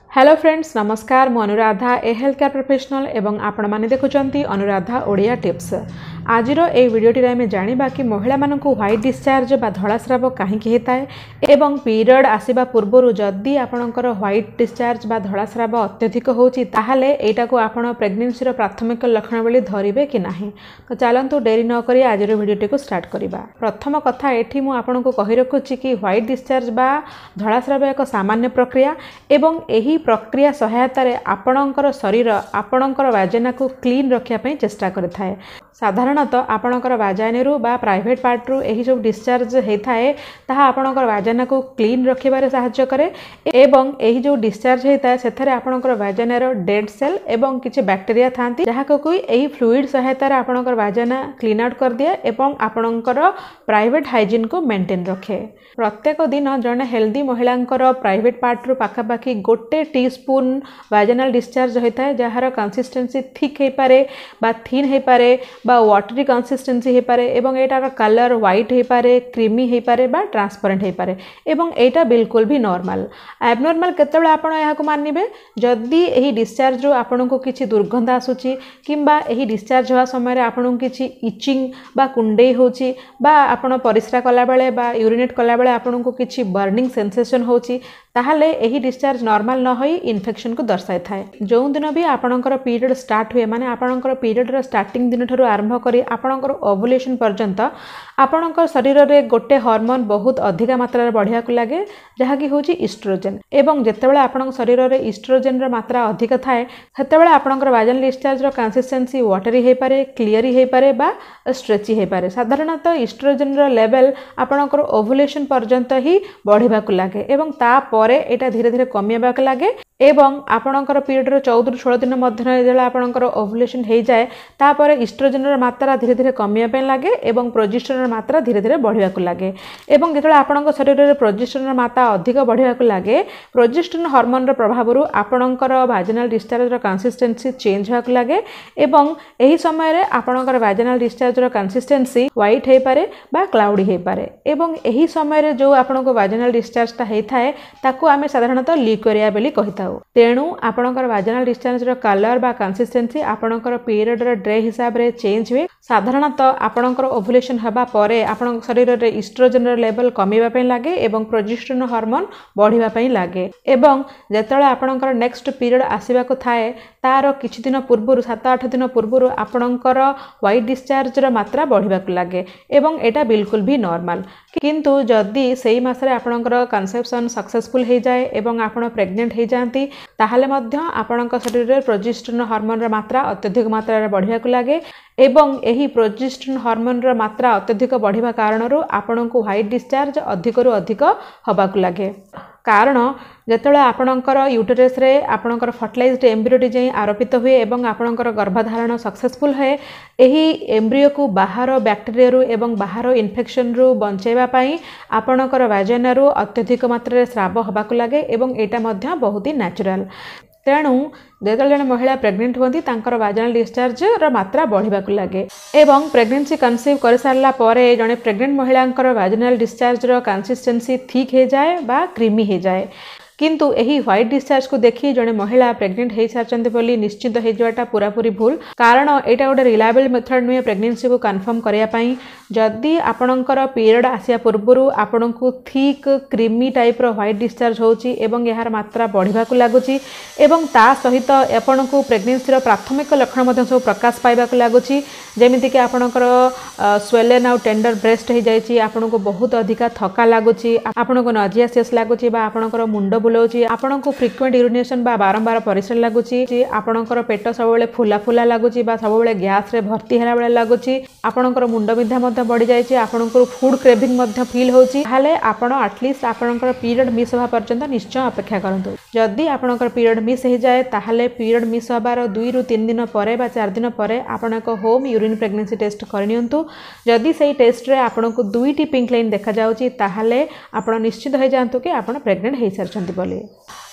Hello friends नमस्कार मु Anuradha a health care professional एवं आपण माने देखुचंती अनुराधा ओडिया टिप्स। आज ए वीडियोटी आम जाना कि महिला मानक व्हाइट डिस्चार्ज बा धलास्राव कहीं होता है एवं पीरियड आसवा पूर्व जदि आपणकर व्हाइट डिस्चार्ज बा धलास्राव अत्यधिक होची ताहाले एटा को आपण प्रेगनेंसी प्राथमिक लक्षण बोली धरिबे कि नाही। तो चलतु डेरी न करी आज वीडियोटी को स्टार्ट करिबा। प्रथम कथा एठी मु आपनको कहि रखुची कि व्हाइट डिस्चार्ज बा धलास्राव एक सामान्य प्रक्रिया एवं एही प्रक्रिया सहायता रे आपणकर शरीर आपणकर वाजना को क्लीन रखिया पई चेष्टा करथाय। साधारणतः आपणकर वाजानेरु बा प्राइवेट पार्ट रु एही सब डिस्चार्ज हेथाए ताहा आपणकर वाजना को क्लीन रखिबारे सहायता करे एवं एही जो डिस्चार्ज हेता सेथरे आपणकर वाजानेर डेड सेल एवं किछि बैक्टीरिया थांती जहा को एही फ्लूइड सहायता रे आपणकर वाजना क्लीन आउट कर दिया एवं आपणकर प्राइवेट हाइजीन को मेंटेन रखे। प्रत्येक दिन जने हेल्दी महिलांकर प्राइवेट पार्ट रु पाखापाखि गोटे टीस्पून वाजानाल डिस्चार्ज होता है जहार कंसिस्टेंसी थिक हो पारे बा थिन हो पारे बा वाटरी कंसिस्टेंसी हो पारे एवं एटार कलर व्हाइट हो पारे क्रीमी हो पारे बा ट्रांसपेरेंट हो पारे एवं एटा बिल्कुल भी नॉर्मल। एबनॉर्मल केतेबेले आपण याको मानिबे जदि एही डिस्चार्ज रु आपनको किछि दुर्गंध आसुची किंबा एही डिस्चार्ज होवा समय रे आपनको किछि इचिंग बा कुंडे होची बा आपण परिस्रा कला बेले बा यूरिनेट कला बेले आपनको किछि बर्निंग सेंसेशन होची ताहले एही डिस्चार्ज नॉर्मल न होई इन्फेक्शन को दर्शाई थाए। जो दिन भी आपणकर पीरियड स्टार्ट हुए माने आपणकर पीरियड रो स्टार्टिंग दिन ठरो आरंभ करी आपणकर ओव्युलेशन पर्यंत आपणकर शरीर रे गोटे हार्मोन बहुत अधिक मात्रा रे बढ़िया को लागे जहा कि होची इस्ट्रोजेन एवं जेतेबेले आपणक शरीर रे इस्ट्रोजेन रो मात्रा अधिक थाए सेतेबेले आपणकर वाजानाल डिस्चार्ज रो कंसिस्टेंसी वाटरी हे पारे क्लियरी हे पारे बा स्ट्रेची हे पारे। साधारणतः इस्ट्रोजेन रो लेवल आपणकर ओव्युलेशन पर्यंत ही बढ़िबा को लागे एवं ता परे एटा धीरे धीरे कमियाबा को लागे एवं आपणकर पीरियड रो 14 ରୁ 16 दिन मध्य जेला आपणकर ओव्युलेशन हे जाए तापर इस्ट्रोजेन रो मात्रा धीरे धीरे कमिया पे लागे एवं प्रोजेस्टेरोन रो मात्रा धीरे धीरे बढ़िया को लागे एवं जेतले आपणकर शरीर रे प्रोजेस्टेरोन रो मात्रा अधिक बढ़िया को लागे प्रोजेस्टेरोन हार्मोन रो प्रभाव रु आपणकर वाजानाल डिस्चार्ज रो कंसिस्टेंसी चेंज होआ को लागे एवं एही समय रे आपणकर वाजानाल डिस्चार्ज रो कंसिस्टेंसी व्हाइट हे पारे बा क्लाउडी हे पारे एवं एही समय रे जो आपणको वाजानाल डिस्चार्ज ता हे थाए ताकू आमे साधारणतः ल्यूकोरिया बोली कहिता। तेणु आपणकर वाजानाल डिस्चार्ज रो कलर बा कंसिस्टेंसी आपणकर पीरियड रो डे हिसाब रे चेंज हुए। साधारणतः आपणकर ओव्युलेशन हबा परे आपणक शरीर रे इस्ट्रोजेन रो लेवल कमिबा पई लागे एवं प्रोजेस्टेरोन हार्मोन बढ़िबा पई लागे एवं जेतले आपणकर नेक्स्ट पीरियड आसीबा को थाए तार किछि दिन पूर्व 7-8 दिन पूर्व आपणकर व्हाइट डिस्चार्ज रो मात्रा बढ़िबा को लागे एवं एटा बिल्कुल भी नॉर्मल। किंतु जदि सेही मासरे आपणकर कन्सेप्शन सक्सेसफुल हे जाए एवं आपण प्रेग्नेंट हे जानती ताहले मध्य आपणक शरीर रे प्रोजेस्टेरोन हार्मोन रो मात्रा अत्यधिक मात्रा रे बढ़िया को लागे एवं एही प्रोजेस्टेरोन हार्मोन रो मात्रा अत्यधिक बढ़िबा कारणरू आपणको व्हाइट डिस्चार्ज अधिक रु अधिक हबा को लागे। कारण जेतले आपणकर यूटेरस रे आपणकर फर्टिलाइज्ड एम्ब्रियोटी जाई आरोपित हुए एवं आपणकर गर्भधारण सक्सेसफुल है एही एम्ब्रियो को बाहर बैक्टीरिया रु एवं बाहर इन्फेक्शन रु बंचेबा पई आपणकर वाजाना रु अत्यधिक मात्रा रे स्राव हबा को लागे एवं एटा मध्य बहुत ही नेचुरल। तेणु जेतले जने महिला प्रेग्नेंट होती तांकर वाजानाल डिस्चार्ज रो मात्रा बढ़िबा को लागे एवं प्रेग्नेंसी कन्सीव कर सारला परे जने प्रेग्नेंट महिलांकर वाजानाल डिस्चार्ज रो कंसिस्टेंसी थिक हे जाए बा क्रीमी हे जाए। किंतु एही व्हाइट डिस्चार्ज को देखी जने महिला प्रेग्नेंट हे सारचंती बोली निश्चित हे जवाटा पूरा पूरी भूल। कारण एटा गोटे रिलायबल मेथड नुए प्रेग्नेंसी को कन्फर्म करिया पई। जदि आपणकर पीरियड आसिया पूर्व आपणको थिक क्रीमी टाइप रो व्हाइट डिस्चार्ज होची एवं यार मात्रा बढ़िबा को लागुची एवं ता सहित आपणको प्रेग्नेंसी रो प्राथमिक लक्षण मध्ये सब प्रकाश पाइबा को लागुची जेमिति कि आपणकर स्वेलन आउ टेंडर ब्रेस्ट हे जाईची आपणको बहुत अधिक थका लागुची आपणको नजियासियस लागुची बा आपणकर मुंड बुलाउची आपणको फ्रीक्वेंट यूरिनेशन बा बारंबार परिश्रा लागुची आपणकर पेट सबले फुला फुला लागुची बा सबले गैस रे भर्ती हेला बेले लागुची आपणकर मुंड बिंधा मध्य बढ़ी जाईची आपणकर फूड क्रेविंग मध्य फील होची हाले आपण एटलीस्ट आपणकर पीरियड मिस होबा पर्यंत निश्चय अपेक्षा करंतु। जदि आपणकर पीरियड मिस हे जाए ताहाले पीरियड मिस होबार 2 ରୁ 3 दिन परे बा 4 दिन परे आपण एक होम यूरिन प्रेगनेंसी टेस्ट करनियंतु। जदि सेही टेस्ट रे आपणको 2टी पिंक लाइन देखा जाउची ताहाले आपण निश्चित हो जानतु कि आपण प्रेग्नेंट हे सारचंती बोली।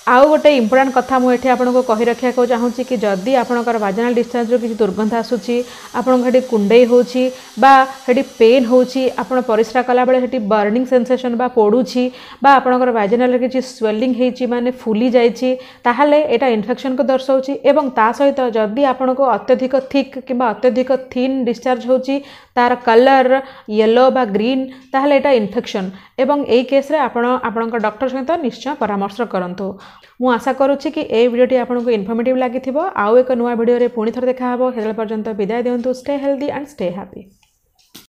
आउ गोटे इंपोर्टेंट कथा मुझे आपको कही रखा चाहूँगी कि जदि आपंकर वाजिनाल डिस्चार्ज किसी दुर्गंध आसूसी आपड़ी कुंडई होची पेन होची आपण परिस्रा कला बेले हेटी बर्निंग सेंसेशन बा पोड़ुची बा आपंकर वाजिनाल किसी स्वेलिंग होची माने फुली जाइची ताहले एटा इन्फेक्शन को दर्शाउची एवं ता सहित जदि आपको अत्यधिक थिक कि अत्यधिक थिन डिस्चार्ज होची तार कलर येलो बा ग्रीन ताहले एटा इन्फेक्शन एवं एई केस रे आपणकर डॉक्टर सहित निश्चय परामर्श करंतु। मु आशा करुच्ची कि ए वीडियोटी आपको इन्फॉर्मेटिव लगी आउ एक नुआ वीडियो रे पुणी थर देखा हेबो। हेतले पर्यंत विदाय दियंतु। Stay healthy and stay happy.